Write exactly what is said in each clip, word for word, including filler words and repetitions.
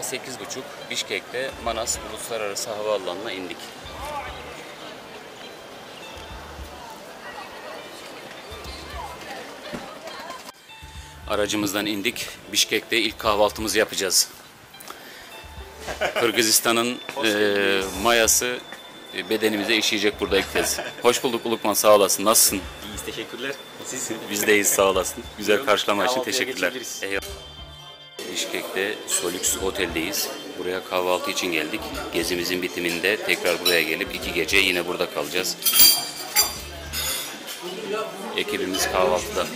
sekiz buçuk Bişkek'te Manas Uluslararası Havaalanı'na indik. Aracımızdan indik. Bişkek'te ilk kahvaltımızı yapacağız. Kırgızistan'ın e, mayası bedenimize işleyecek burada ilk kez. Hoş bulduk Ulukman, sağ olasın. Nasılsın? İyiyiz, teşekkürler. Siz? Biz deyiz, sağ olasın. Güzel karşılama için teşekkürler. geçebiliriz. Eyvallah. Bişkek'te Solüks Otel'deyiz. Buraya kahvaltı için geldik. Gezimizin bitiminde tekrar buraya gelip iki gece yine burada kalacağız. Ekibimiz kahvaltıda.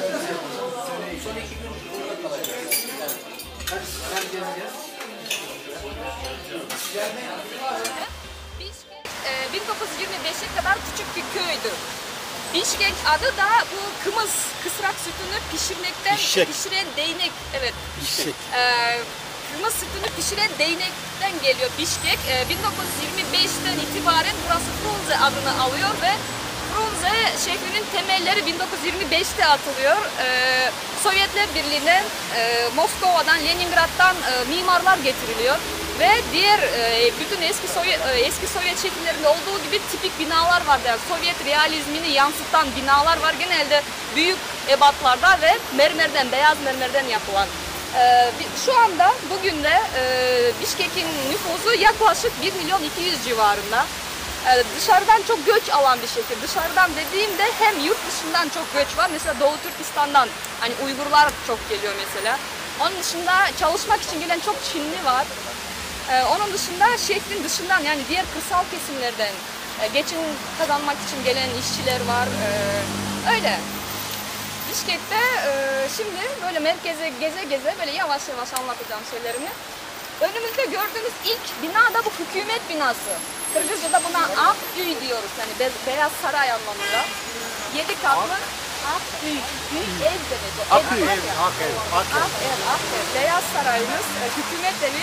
Bişkek bin dokuz yüz yirmi beşe kadar küçük bir köydü. Bişkek adı da bu kımız, kısrak sütünü pişirmekten Bişek. pişiren değnek. Evet. Bişek. Ee, kımız sütünü pişiren değnekten geliyor Bişkek. Ee, bin dokuz yüz yirmi beşten itibaren burası Frunze adını alıyor ve Frunze şehrinin temelleri bin dokuz yüz yirmi beşte atılıyor. Ee, Sovyetler Birliği'nden, e, Moskova'dan, Leningrad'dan e, mimarlar getiriliyor. Ve diğer e, bütün eski Sovyet, e, eski Sovyet şehirlerinde olduğu gibi tipik binalar var. Yani Sovyet realizmini yansıtan binalar var. Genelde büyük ebatlarda ve mermerden, beyaz mermerden yapılan. E, şu anda bugün de e, Bişkek'in nüfusu yaklaşık bir milyon iki yüz civarında. E, dışarıdan çok göç alan bir şehir. Dışarıdan dediğimde hem yurt dışından çok göç var. Mesela Doğu Türkistan'dan hani Uygurlar çok geliyor mesela. Onun dışında çalışmak için gelen çok Çinli var. Ee, onun dışında şehrin dışından yani diğer kırsal kesimlerden e, geçim kazanmak için gelen işçiler var. Ee, öyle. Bişkek'te e, şimdi böyle merkeze geze geze böyle yavaş yavaş anlatacağım şeylerimi. Önümüzde gördüğünüz ilk bina da bu hükümet binası. Kırgızca'da buna Aküy diyoruz, yani be beyaz saray anlamında. Yedi katlı Aküy, ev demek. Aküy, Ev var ev, ya. Aküy, Aküy. Ak- evet, Aküy. Beyaz sarayımız, e, hükümet evi.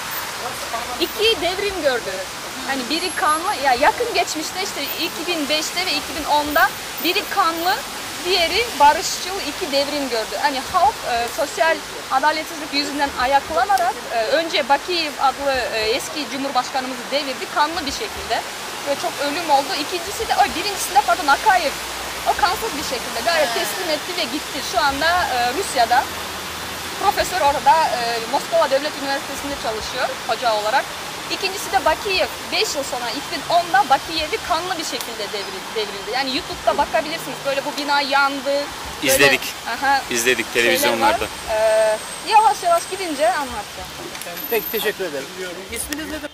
İki devrim gördü. Hani biri kanlı, ya yakın geçmişte işte iki bin beşte ve iki bin onda biri kanlı, diğeri barışçıl iki devrim gördü. Hani halk e, sosyal adaletsizlik yüzünden ayaklanarak e, önce Bakiyev adlı e, eski cumhurbaşkanımızı devirdi kanlı bir şekilde ve çok ölüm oldu. İkincisi de, o birincisi de pardon Akayev, o kansız bir şekilde gayet teslim etti ve gitti. Şu anda e, Rusya'da. Profesör orada e, Moskova Devlet Üniversitesi'nde çalışıyor hoca olarak. İkincisi de Bakiyev. beş yıl sonra iki bin onda Bakiyev'i kanlı bir şekilde devrildi. devrildi. Yani YouTube'da bakabilirsiniz. Böyle bu bina yandı. Böyle, İzledik. aha, İzledik televizyonlarda. Ee, yavaş yavaş gidince anlatacağım. Peki, teşekkür ederim. İsminiz nedir?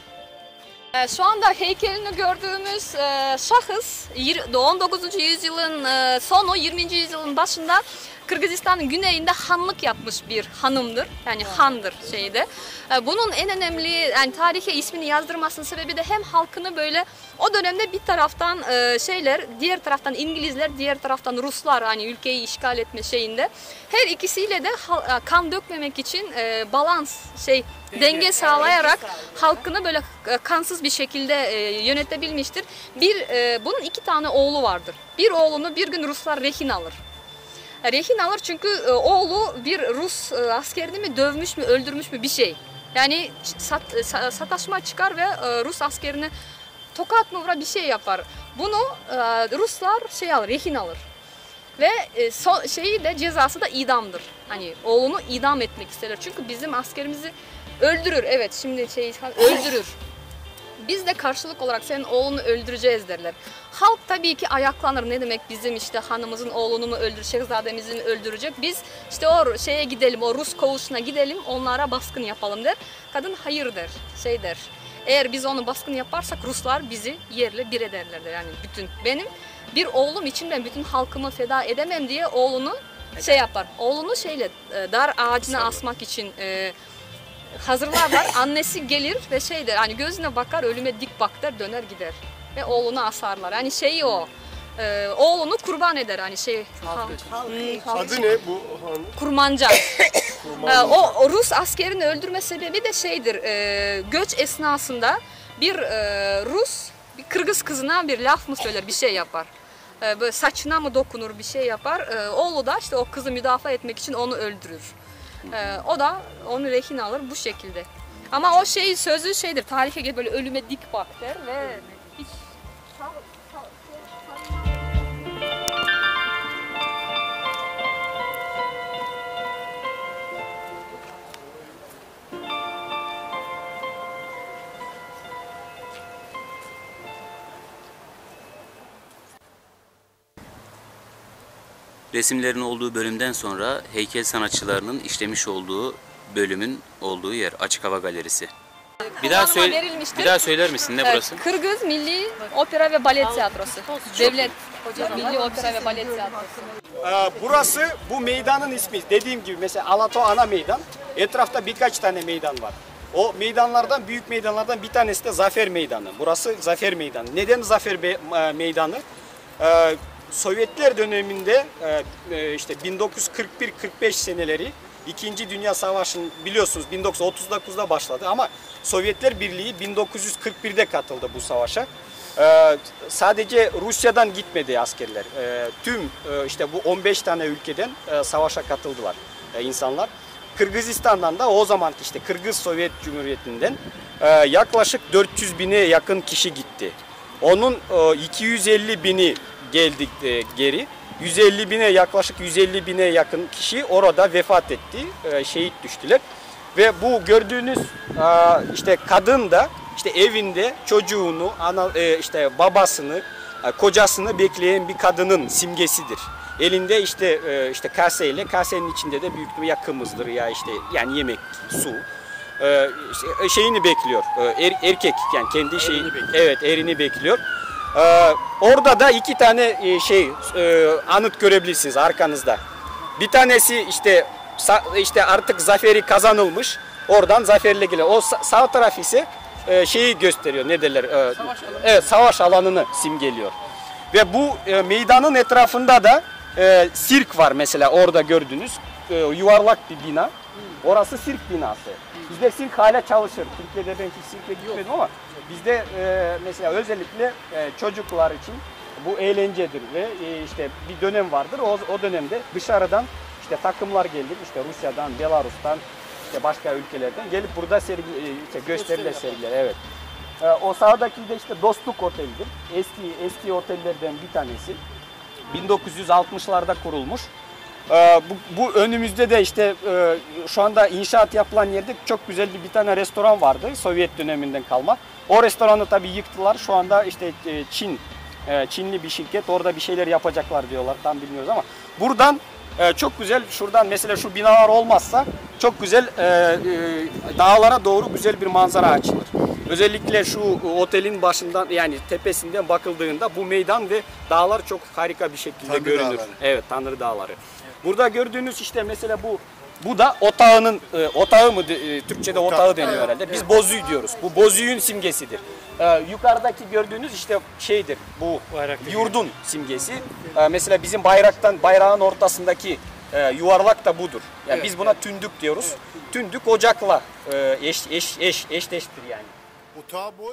Ee, Şu anda heykelini gördüğümüz e, şahıs on dokuzuncu yüzyılın e, sonu, yirminci yüzyılın başında Kırgızistan'ın güneyinde hanlık yapmış bir hanımdır. Yani handır şeyde. E, bunun en önemli yani tarihe ismini yazdırmasının sebebi de hem halkını böyle o dönemde bir taraftan e, şeyler, diğer taraftan İngilizler, diğer taraftan Ruslar hani ülkeyi işgal etme şeyinde. Her ikisiyle de ha, kan dökmemek için e, balans şey denge, denge sağlayarak halkını böyle kansız bir şekilde e, yönetebilmiştir. Bir e, bunun iki tane oğlu vardır. Bir oğlunu bir gün Ruslar rehin alır. Rehin alır çünkü e, oğlu bir Rus e, askerini mi dövmüş mü öldürmüş mü bir şey. Yani sat, e, sataşma çıkar ve e, Rus askerini tokat mı vura bir şey yapar. Bunu e, Ruslar şey alır, rehin alır. Ve e, so, şeyi de cezası da idamdır. Hani oğlunu idam etmek isterler. Çünkü bizim askerimizi öldürür. Evet şimdi şey öldürür. Biz de karşılık olarak senin oğlunu öldüreceğiz derler. Halk tabii ki ayaklanır. Ne demek bizim işte hanımızın oğlunu mu öldürecek, şehzademizi mi öldürecek? Biz işte o şeye gidelim, o Rus koğuşuna gidelim, onlara baskın yapalım der. Kadın hayır der, şey der. Eğer biz onu baskın yaparsak Ruslar bizi yerle bir ederler der. Yani bütün benim bir oğlum için ben bütün halkımı feda edemem diye oğlunu şey yapar. Oğlunu şeyle dar ağacına asmak için e, hazırlarlar. Annesi gelir ve şey der, hani gözüne bakar, ölüme dik bak der, döner gider. Ve oğlunu asarlar. Hani şeyi o, e, oğlunu kurban eder. Hani şey, halk, hmm, Adı ne bu? Kurmanca. e, o, o Rus askerini öldürme sebebi de şeydir, e, göç esnasında bir e, Rus, bir Kırgız kızına bir laf mı söyler, bir şey yapar. E, böyle saçına mı dokunur, bir şey yapar. E, oğlu da işte o kızı müdafaa etmek için onu öldürür. Ee, o da onu rehin alır bu şekilde. Ama o şey sözü şeydir, tarihe gel böyle ölüme dik bak der ve hiç Resimlerin olduğu bölümden sonra heykel sanatçılarının işlemiş olduğu bölümün olduğu yer Açık Hava Galerisi. Bir daha söyle, verilmiştir. bir daha söyler misin ne Evet, burası? Kırgız Milli Opera ve Balet Tiyatrosu. Devlet Milli Opera ve Balet Tiyatrosu. Ee, burası bu meydanın ismi. Dediğim gibi mesela Alato ana meydan. Etrafta birkaç tane meydan var. O meydanlardan, büyük meydanlardan bir tanesi de Zafer Meydanı. Burası Zafer Meydanı. Neden Zafer Be e, Meydanı? Ee, Sovyetler döneminde e, işte bin dokuz yüz kırk bir kırk beş seneleri İkinci Dünya Savaşı'nın biliyorsunuz bin dokuz yüz otuz dokuzda başladı ama Sovyetler Birliği bin dokuz yüz kırk birde katıldı bu savaşa. Ee, sadece Rusya'dan gitmedi askerler. Ee, tüm e, işte bu on beş tane ülkeden e, savaşa katıldılar e, insanlar. Kırgızistan'dan da o zamanki işte Kırgız Sovyet Cumhuriyeti'nden e, yaklaşık dört yüz bine yakın kişi gitti. Onun e, iki yüz elli bini geldik e, geri. yüz elli bine yaklaşık yüz elli bine yakın kişi orada vefat etti. E, şehit düştüler. Ve bu gördüğünüz e, işte kadın da işte evinde çocuğunu, ana, e, işte babasını, e, kocasını bekleyen bir kadının simgesidir. Elinde işte e, işte kaseyle, kasenin içinde de büyük bir ya kımızdır ya işte yani yemek, su. E, işte şeyini bekliyor. E, er, erkek yani kendi şeyi, evet erini bekliyor. E, orada da iki tane e, şey e, anıt görebilirsiniz arkanızda. Bir tanesi işte işte artık zaferi kazanılmış. Oradan zaferle geliyor. O sağ taraf ise e, şeyi gösteriyor. Ne derler? E, savaş evet, savaş alanını simgeliyor. Ve bu e, meydanın etrafında da e, sirk var mesela orada gördüğünüz e, yuvarlak bir bina. Orası sirk binası. Bizde sirk hala çalışır. Türkiye'de ben hiç sirke gitmedim ama bizde e, mesela özellikle e, çocuklar için bu eğlencedir ve e, işte bir dönem vardır. O, o dönemde dışarıdan işte takımlar gelir. İşte Rusya'dan, Belarus'tan, işte başka ülkelerden gelip burada sergi, işte gösteriler sergiler. Evet. E, o sağdaki de işte Dostluk Oteli'dir. Eski eski otellerden bir tanesi. bin dokuz yüz altmışlarda kurulmuş. E, bu, bu önümüzde de işte e, şu anda inşaat yapılan yerde çok güzel bir, bir tane restoran vardı. Sovyet döneminden kalma. O restoranı tabii yıktılar. Şu anda işte e, Çin, e, Çinli bir şirket orada bir şeyler yapacaklar diyorlar. Tam bilmiyoruz ama buradan e, çok güzel şuradan mesela şu binalar olmazsa çok güzel e, e, dağlara doğru güzel bir manzara açılır. Özellikle şu otelin başından yani tepesinden bakıldığında bu meydan ve dağlar çok harika bir şekilde Tanrı görünür. Dağları. Evet, Tanrı Dağları. Burada gördüğünüz işte mesela bu bu da otağının e, otağı mı e, Türkçe'de otağı deniyor herhalde. Biz bozuyu diyoruz. Bu bozuyun simgesidir. E, yukarıdaki gördüğünüz işte şeydir. Bu yurdun simgesi. E, mesela bizim bayraktan bayrağın ortasındaki e, yuvarlak da budur. Yani Evet. biz buna tündük diyoruz. Tündük ocakla e, eş eş eş eşleştir yani. Otağı bu.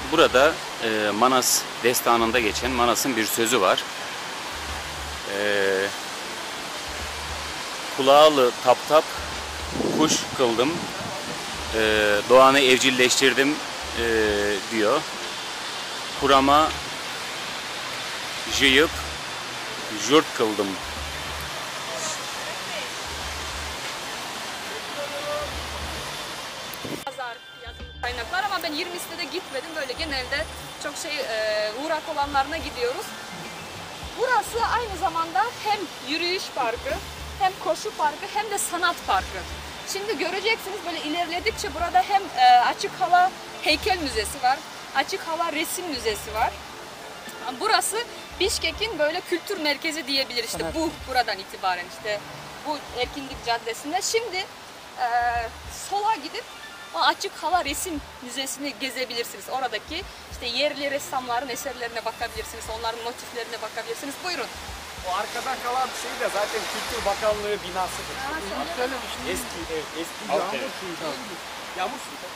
burada e, Manas destanında geçen Manas'ın bir sözü var. E, Kulağılı tap tap kuş kıldım, e, doğanı evcilleştirdim e, diyor. Kurama jıyıp jürt kıldım. Pazar yazılı kaynaklar ama ben yirmisine de gitmedim. Böyle genelde çok şey e, uğrak olanlarına gidiyoruz. Burası aynı zamanda hem yürüyüş parkı, hem koşu parkı, hem de sanat parkı. Şimdi göreceksiniz böyle ilerledikçe burada hem e, açık hava heykel müzesi var, açık hava resim müzesi var. Burası Bişkek'in böyle kültür merkezi diyebilir işte bu buradan itibaren işte bu Erkinlik Caddesi'nde. Şimdi e, sola gidip o açık hava resim müzesini gezebilirsiniz. Oradaki işte yerli ressamların eserlerine bakabilirsiniz, onların motiflerine bakabilirsiniz. Buyurun. O arkadan kalan şey de zaten Kültür Bakanlığı binasıdır. Eski, evet, eski yağmur suyu. Yağmur suyu.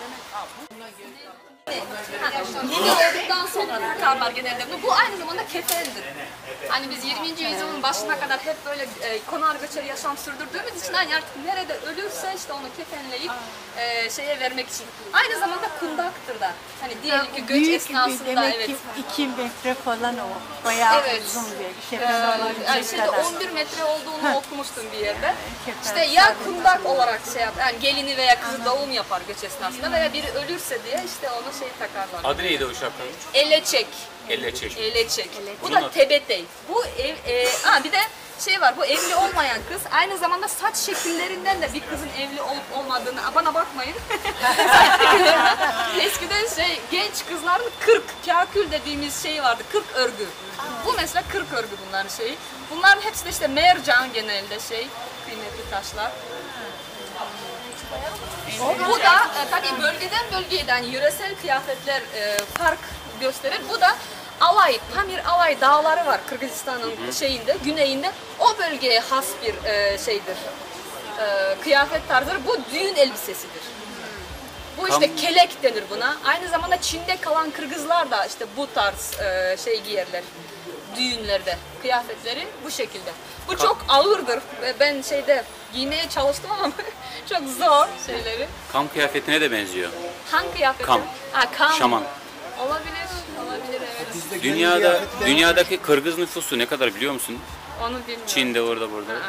Yeni olduktan sonra takarlar genelde bunu. Bu aynı zamanda kefendir. Hani biz yirminci yüzyılın başına kadar hep böyle e, konar göçer yaşam sürdürdüğümüz için hani artık nerede ölürse işte onu kefenleyip e, şeye vermek için. Aynı zamanda kundaktır da. Hani diyelim ki göç Büyük bir, esnasında demek evet. ki iki metre falan o. Bayağı Evet. uzun bir Ee, kefen yani olabilecek şimdi kadar. on bir metre olduğunu okumuştum bir yerde. kefen İşte ya sadece kundak olarak şey yap, yani gelini veya kızı doğum yapar göç esnasında veya biri ölürse diye işte onu şey takarlar. Adı neydi o şapkanın? Eleçek. Eleçek. Eleçek. Bu Bunun da adı- tebetey. Bu ev, e, ha bir de şey var, bu evli olmayan kız aynı zamanda saç şekillerinden de bir kızın evli olup olmadığını, Aa, bana bakmayın. Eskiden şey genç kızların kırk, kakül dediğimiz şey vardı, kırk örgü. Bu mesela kırk örgü bunların şeyi. Bunların hepsi de işte mercan genelde şey, kıymetli taşlar. Bu da e, tabii bölgeden bölgeye yani yöresel kıyafetler e, fark gösterir. Bu da Alay, Pamir Alay dağları var Kırgızistan'ın şeyinde, güneyinde. O bölgeye has bir e, şeydir. E, kıyafet tarzıdır. Bu düğün elbisesidir. Bu işte Kam- kelek denir buna. Aynı zamanda Çin'de kalan Kırgızlar da işte bu tarz e, şey giyerler. Düğünlerde kıyafetleri bu şekilde. Bu çok ağırdır. Ve ben şeyde giymeye çalıştım ama çok zor şeyleri. Kam kıyafetine de benziyor. Hangi kıyafeti? Kam. Ha, kam. Şaman. Olabilir. Olabilir evet. Dünyada dünyadaki Kırgız nüfusu ne kadar biliyor musun? Onu bilmiyorum. Çin'de orada burada. Ha,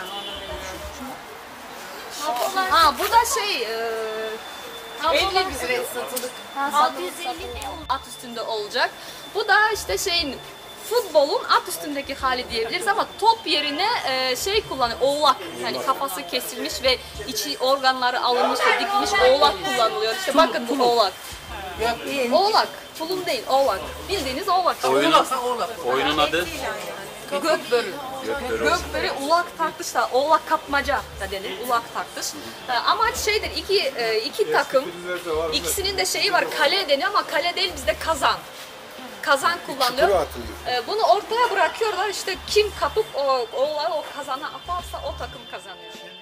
onu bilmiyorum. Ha bu da şey e, elli bizim satılık. altı yüz elli at üstünde olacak. Bu da işte şeyin futbolun at üstündeki hali diyebiliriz ama top yerine e, şey kullanıyor, oğlak. Yani kafası kesilmiş ve içi organları alınmış ve dikilmiş oğlak kullanılıyor. İşte bakın bu oğlak. Oğlak, tulum değil, oğlak. Bildiğiniz oğlak. Oyunun, oyunun adı Gökbörü. Gökbörü ulak tartış da oğlak kapmaca da denir. Ulak tartış. Ee, Amaç şeydir iki e, iki takım. İkisinin de şeyi var kale deniyor ama kale değil bizde kazan. Kazan kullanılıyor. Ee, Bunu ortaya bırakıyorlar işte kim kapıp o oğlağı o kazana atarsa o takım kazanıyor.